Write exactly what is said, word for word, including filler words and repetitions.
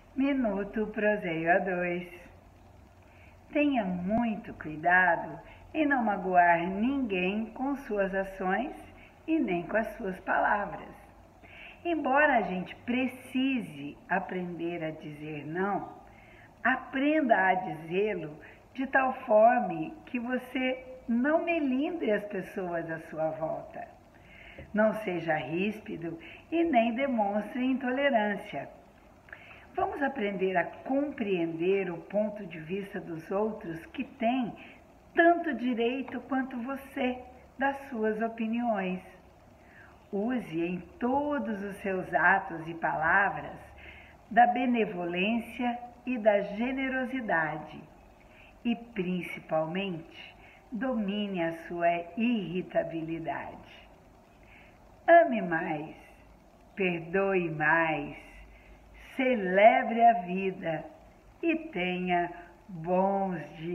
Minuto Proseio a dois. Tenha muito cuidado em não magoar ninguém com suas ações e nem com as suas palavras. Embora a gente precise aprender a dizer não, aprenda a dizê-lo de tal forma que você não melindre as pessoas à sua volta. Não seja ríspido e nem demonstre intolerância. Vamos aprender a compreender o ponto de vista dos outros que têm tanto direito quanto você das suas opiniões. Use em todos os seus atos e palavras da benevolência e da generosidade e, principalmente, domine a sua irritabilidade. Ame mais, perdoe mais, celebre a vida e tenha bons dias.